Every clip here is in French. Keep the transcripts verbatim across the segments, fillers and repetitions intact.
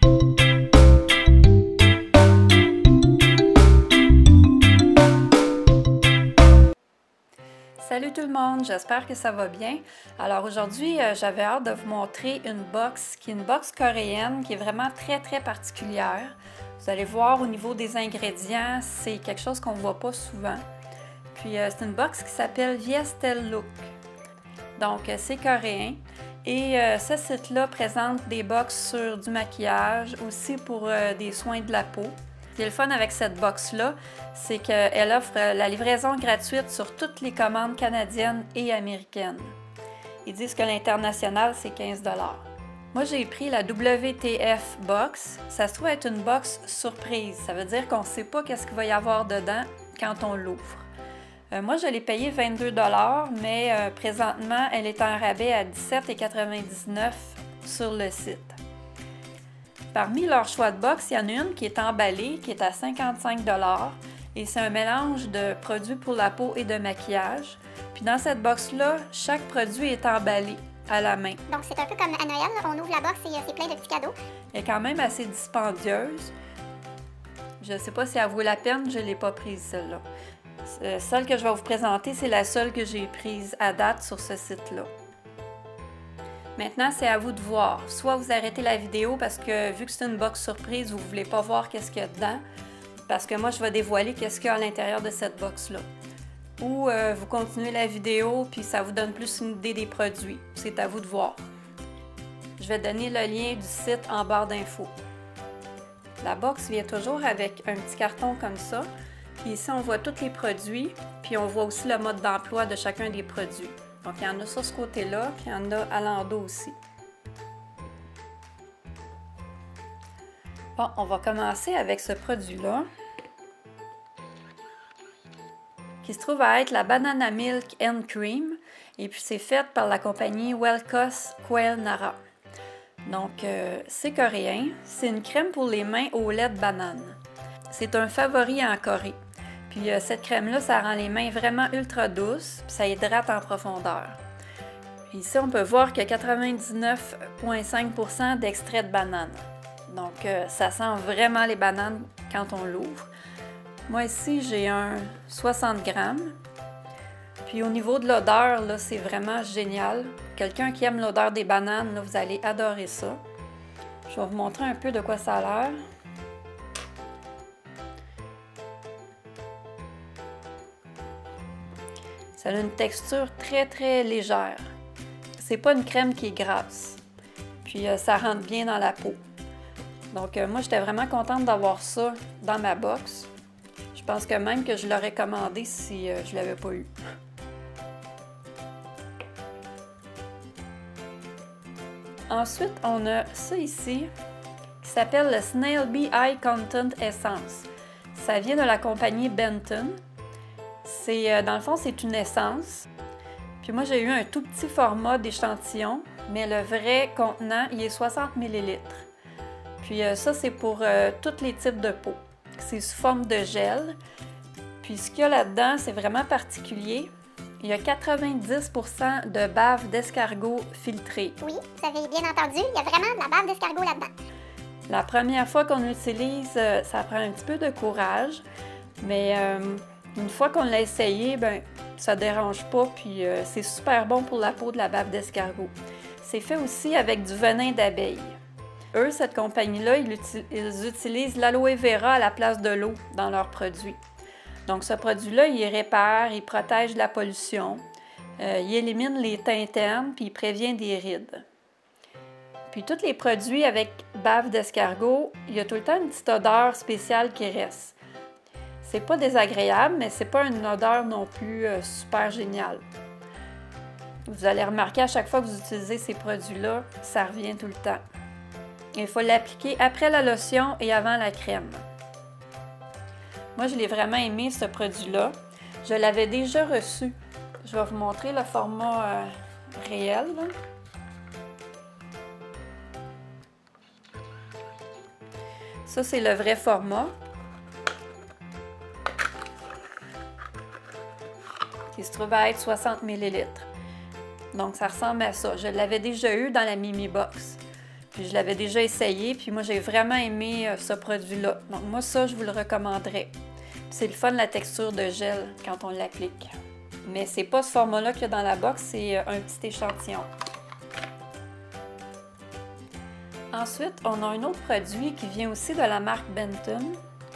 Salut tout le monde, j'espère que ça va bien. Alors aujourd'hui, euh, j'avais hâte de vous montrer une box qui est une box coréenne qui est vraiment très très particulière. Vous allez voir au niveau des ingrédients, c'est quelque chose qu'on ne voit pas souvent. Puis euh, c'est une box qui s'appelle Viestel Look. Donc euh, c'est coréen. Et euh, ce site-là présente des box sur du maquillage, aussi pour euh, des soins de la peau. Ce qui est le fun avec cette box-là, c'est qu'elle offre la livraison gratuite sur toutes les commandes canadiennes et américaines. Ils disent que l'international, c'est quinze dollars. Moi, j'ai pris la W T F box. Ça se trouve être une box surprise. Ça veut dire qu'on ne sait pas qu'est-ce qu'il va y avoir dedans quand on l'ouvre. Euh, moi, je l'ai payé vingt-deux dollars, mais euh, présentement, elle est en rabais à dix-sept quatre-vingt-dix-neuf sur le site. Parmi leurs choix de box, il y en a une qui est emballée, qui est à cinquante-cinq dollars et c'est un mélange de produits pour la peau et de maquillage. Puis dans cette box-là, chaque produit est emballé à la main. Donc c'est un peu comme à Noël, on ouvre la box et c'est plein de petits cadeaux. Elle est quand même assez dispendieuse. Je ne sais pas si elle vaut la peine, je ne l'ai pas prise celle-là. Celle que je vais vous présenter, c'est la seule que j'ai prise à date sur ce site-là. Maintenant, c'est à vous de voir. Soit vous arrêtez la vidéo parce que vu que c'est une box surprise, vous ne voulez pas voir qu'est-ce qu'il y a dedans, parce que moi, je vais dévoiler qu'est-ce qu'il y a à l'intérieur de cette box-là. Ou euh, vous continuez la vidéo, puis ça vous donne plus une idée des produits. C'est à vous de voir. Je vais donner le lien du site en barre d'infos. La box vient toujours avec un petit carton comme ça. Puis ici, on voit tous les produits, puis on voit aussi le mode d'emploi de chacun des produits. Donc, il y en a sur ce côté-là, puis il y en a à l'endos aussi. Bon, on va commencer avec ce produit-là, qui se trouve à être la Banana Milk and Cream, et puis c'est fait par la compagnie Welcos Quail Nara. Donc, euh, c'est coréen. C'est une crème pour les mains au lait de banane. C'est un favori en Corée. Puis euh, cette crème-là, ça rend les mains vraiment ultra douces, puis ça hydrate en profondeur. Puis ici, on peut voir qu'il y a quatre-vingt-dix-neuf virgule cinq pour cent d'extrait de banane. Donc, euh, ça sent vraiment les bananes quand on l'ouvre. Moi, ici, j'ai un soixante grammes. Puis au niveau de l'odeur, là, c'est vraiment génial. Quelqu'un qui aime l'odeur des bananes, là, vous allez adorer ça. Je vais vous montrer un peu de quoi ça a l'air. Ça a une texture très très légère. C'est pas une crème qui est grasse. Puis euh, ça rentre bien dans la peau. Donc euh, moi j'étais vraiment contente d'avoir ça dans ma box. Je pense que même que je l'aurais commandé si euh, je l'avais pas eu. Ensuite, on a ça ici qui s'appelle le Snail Bee Eye Content Essence. Ça vient de la compagnie Benton. C'est, dans le fond, c'est une essence. Puis moi, j'ai eu un tout petit format d'échantillon, mais le vrai contenant, il est soixante millilitres. Puis ça, c'est pour euh, tous les types de peau. C'est sous forme de gel. Puis ce qu'il y a là-dedans, c'est vraiment particulier. Il y a quatre-vingt-dix pour cent de bave d'escargot filtrée. Oui, vous avez bien entendu, il y a vraiment de la bave d'escargot là-dedans. La première fois qu'on l'utilise, ça prend un petit peu de courage, mais euh, une fois qu'on l'a essayé, ben, ça ne dérange pas, puis euh, c'est super bon pour la peau de la bave d'escargot. C'est fait aussi avec du venin d'abeille. Eux, cette compagnie-là, ils, uti ils utilisent l'aloe vera à la place de l'eau dans leurs produits. Donc ce produit-là, il répare, il protège de la pollution, euh, il élimine les teintes internes, puis il prévient des rides. Puis tous les produits avec bave d'escargot, il y a tout le temps une petite odeur spéciale qui reste. C'est pas désagréable, mais c'est pas une odeur non plus euh, super géniale. Vous allez remarquer à chaque fois que vous utilisez ces produits-là, ça revient tout le temps. Il faut l'appliquer après la lotion et avant la crème. Moi, je l'ai vraiment aimé, ce produit-là. Je l'avais déjà reçu. Je vais vous montrer le format euh, réel. Là. Ça, c'est le vrai format. Qui se trouve à être soixante millilitres. Donc, ça ressemble à ça. Je l'avais déjà eu dans la Mimi Box. Puis je l'avais déjà essayé, puis moi j'ai vraiment aimé euh, ce produit-là. Donc moi ça, je vous le recommanderais. C'est le fun la texture de gel quand on l'applique. Mais c'est pas ce format-là qu'il y a dans la box, c'est euh, un petit échantillon. Ensuite, on a un autre produit qui vient aussi de la marque Benton,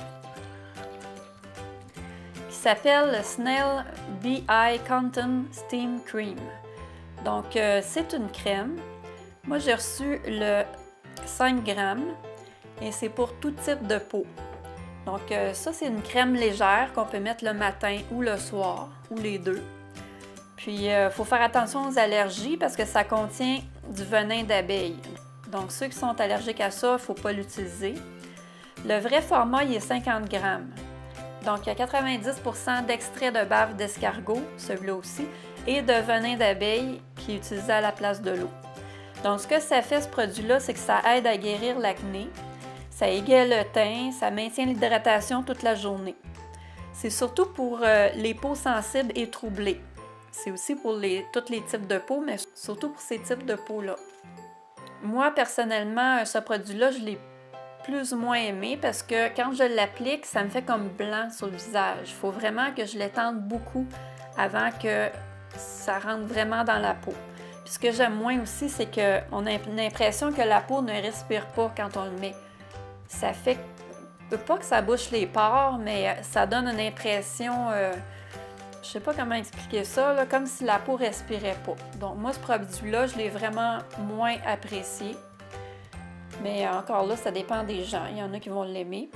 qui s'appelle Snail Bee Eye Cotton Steam Cream. Donc, euh, c'est une crème. Moi, j'ai reçu le cinq grammes et c'est pour tout type de peau. Donc, euh, ça, c'est une crème légère qu'on peut mettre le matin ou le soir, ou les deux. Puis, il euh, faut faire attention aux allergies parce que ça contient du venin d'abeille. Donc, ceux qui sont allergiques à ça, il ne faut pas l'utiliser. Le vrai format, il est cinquante grammes. Donc, il y a quatre-vingt-dix pour cent d'extrait de bave d'escargot, celui-là aussi, et de venin d'abeille qui est utilisé à la place de l'eau. Donc, ce que ça fait, ce produit-là, c'est que ça aide à guérir l'acné, ça égaye le teint, ça maintient l'hydratation toute la journée. C'est surtout pour euh, les peaux sensibles et troublées. C'est aussi pour les, tous les types de peau, mais surtout pour ces types de peau-là. Moi, personnellement, ce produit-là, je l'ai plus ou moins aimé parce que quand je l'applique, ça me fait comme blanc sur le visage. Il faut vraiment que je l'étende beaucoup avant que ça rentre vraiment dans la peau. Puis ce que j'aime moins aussi, c'est qu'on a l'impression que la peau ne respire pas quand on le met. Ça fait pas que ça bouche les pores, mais ça donne une impression... Euh, je sais pas comment expliquer ça, là, comme si la peau respirait pas. Donc moi, ce produit-là, je l'ai vraiment moins apprécié. Mais encore là, ça dépend des gens. Il y en a qui vont l'aimer.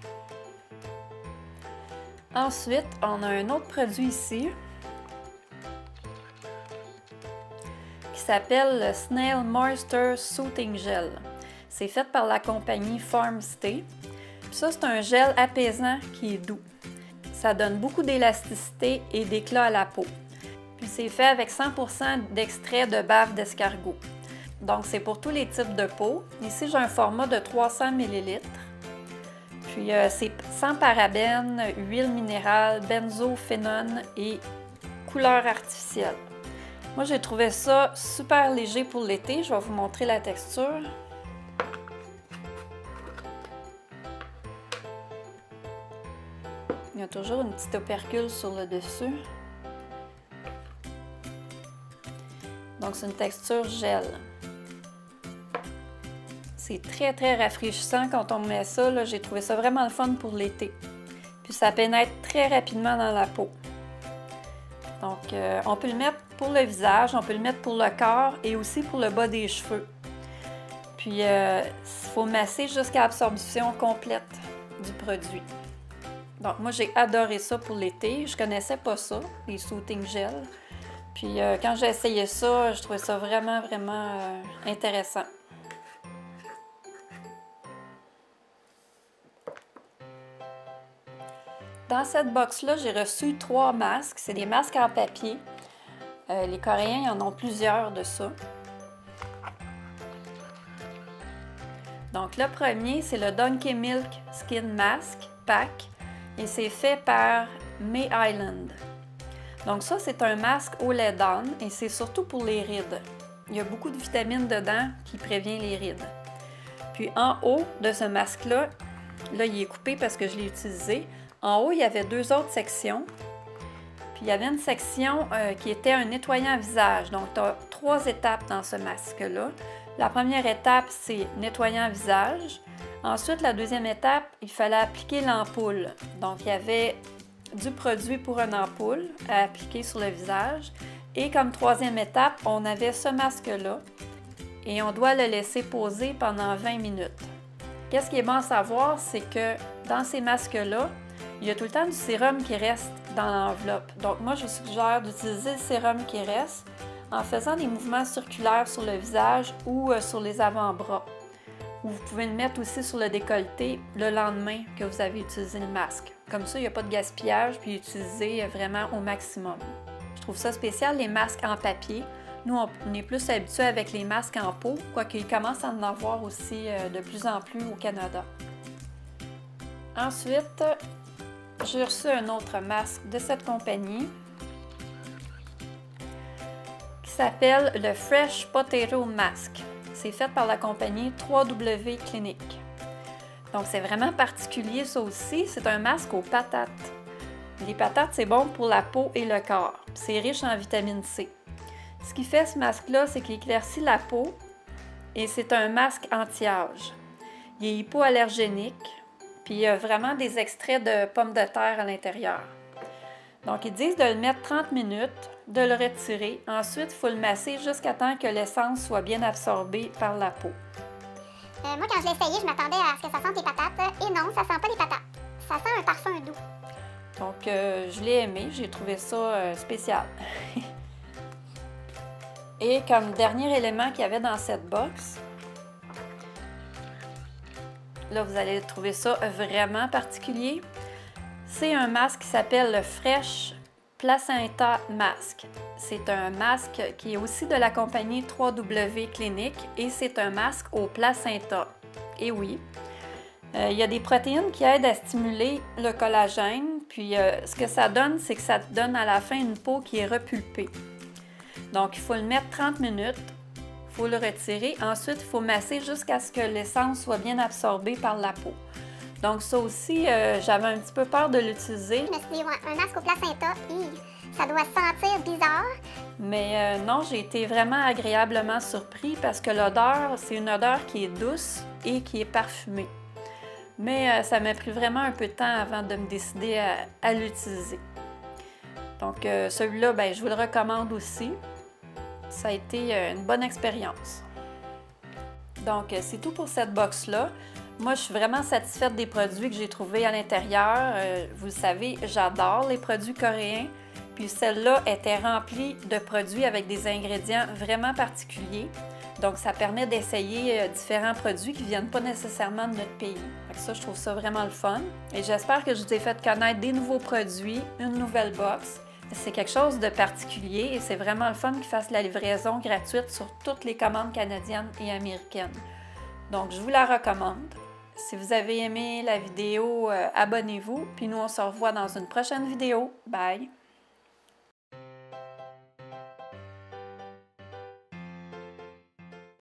Ensuite, on a un autre produit ici qui s'appelle le Snail Moisture Soothing Gel. C'est fait par la compagnie Farmstay. Ça, c'est un gel apaisant qui est doux. Ça donne beaucoup d'élasticité et d'éclat à la peau. Puis c'est fait avec cent pour cent d'extrait de bave d'escargot. Donc c'est pour tous les types de peau. Ici j'ai un format de trois cents millilitres. Puis euh, c'est sans parabènes, huile minérale, benzophénone et couleur artificielle. Moi j'ai trouvé ça super léger pour l'été. Je vais vous montrer la texture. Il y a toujours une petite opercule sur le dessus. Donc, c'est une texture gel. C'est très, très rafraîchissant quand on met ça. J'ai trouvé ça vraiment le fun pour l'été. Puis, ça pénètre très rapidement dans la peau. Donc, euh, on peut le mettre pour le visage, on peut le mettre pour le corps et aussi pour le bas des cheveux. Puis, il euh, faut masser jusqu'à absorption complète du produit. Donc, moi, j'ai adoré ça pour l'été. Je connaissais pas ça, les soothing gel. Puis, euh, quand j'ai essayé ça, je trouvais ça vraiment, vraiment euh, intéressant. Dans cette box-là, j'ai reçu trois masques. C'est des masques en papier. Euh, les Coréens, ils en ont plusieurs de ça. Donc, le premier, c'est le Donkey Milk Skin Mask Pack. Et c'est fait par May Island. Donc ça, c'est un masque au lait d'âne et c'est surtout pour les rides. Il y a beaucoup de vitamines dedans qui prévient les rides. Puis en haut de ce masque-là, là, il est coupé parce que je l'ai utilisé. En haut, il y avait deux autres sections. Puis il y avait une section euh, qui était un nettoyant visage. Donc, tu as trois étapes dans ce masque-là. La première étape, c'est nettoyant visage. Ensuite, la deuxième étape, il fallait appliquer l'ampoule. Donc, il y avait du produit pour une ampoule à appliquer sur le visage. Et comme troisième étape, on avait ce masque-là et on doit le laisser poser pendant vingt minutes. Qu'est-ce qui est bon à savoir, c'est que dans ces masques-là, il y a tout le temps du sérum qui reste dans l'enveloppe. Donc, moi, je vous suggère d'utiliser le sérum qui reste en faisant des mouvements circulaires sur le visage ou sur les avant-bras. Vous pouvez le mettre aussi sur le décolleté le lendemain que vous avez utilisé le masque. Comme ça, il n'y a pas de gaspillage, puis utilisé vraiment au maximum. Je trouve ça spécial, les masques en papier. Nous, on est plus habitués avec les masques en peau, quoique il commence à en avoir aussi de plus en plus au Canada. Ensuite, j'ai reçu un autre masque de cette compagnie qui s'appelle le Fresh Potato Mask. c'est fait par la compagnie trois W Clinic. Donc, c'est vraiment particulier ça aussi. C'est un masque aux patates. Les patates, c'est bon pour la peau et le corps. C'est riche en vitamine C. Ce qui fait ce masque-là, c'est qu'il éclaircit la peau et c'est un masque anti-âge. Il est hypoallergénique, puis il y a vraiment des extraits de pommes de terre à l'intérieur. Donc, ils disent de le mettre trente minutes, de le retirer. Ensuite, il faut le masser jusqu'à temps que l'essence soit bien absorbée par la peau. Euh, moi, quand je l'ai essayé, je m'attendais à ce que ça sente les patates. Et non, ça sent pas les patates. Ça sent un parfum doux. Donc, euh, je l'ai aimé. J'ai trouvé ça euh, spécial. Et comme dernier élément qu'il y avait dans cette box, là, vous allez trouver ça vraiment particulier. C'est un masque qui s'appelle le Fresh Placenta Mask. C'est un masque qui est aussi de la compagnie trois W Clinic et c'est un masque au placenta. Et oui, euh, il y a des protéines qui aident à stimuler le collagène. Puis euh, ce que ça donne, c'est que ça te donne à la fin une peau qui est repulpée. Donc, il faut le mettre trente minutes. Il faut le retirer. Ensuite, il faut masser jusqu'à ce que l'essence soit bien absorbée par la peau. Donc, ça aussi, euh, j'avais un petit peu peur de l'utiliser. Je me suis dit, ouais, un masque au placenta, hi, ça doit sentir bizarre. Mais euh, non, j'ai été vraiment agréablement surpris parce que l'odeur, c'est une odeur qui est douce et qui est parfumée. Mais euh, ça m'a pris vraiment un peu de temps avant de me décider à, à l'utiliser. Donc, euh, celui-là, ben, je vous le recommande aussi. Ça a été euh, une bonne expérience. Donc, euh, c'est tout pour cette box-là. Moi, je suis vraiment satisfaite des produits que j'ai trouvés à l'intérieur. Euh, vous le savez, j'adore les produits coréens. Puis celle-là était remplie de produits avec des ingrédients vraiment particuliers. Donc, ça permet d'essayer euh, différents produits qui ne viennent pas nécessairement de notre pays. Fait que ça, je trouve ça vraiment le fun. Et j'espère que je vous ai fait connaître des nouveaux produits, une nouvelle box. C'est quelque chose de particulier et c'est vraiment le fun qu'ils fassent la livraison gratuite sur toutes les commandes canadiennes et américaines. Donc, je vous la recommande. Si vous avez aimé la vidéo, euh, abonnez-vous. Puis nous, on se revoit dans une prochaine vidéo. Bye!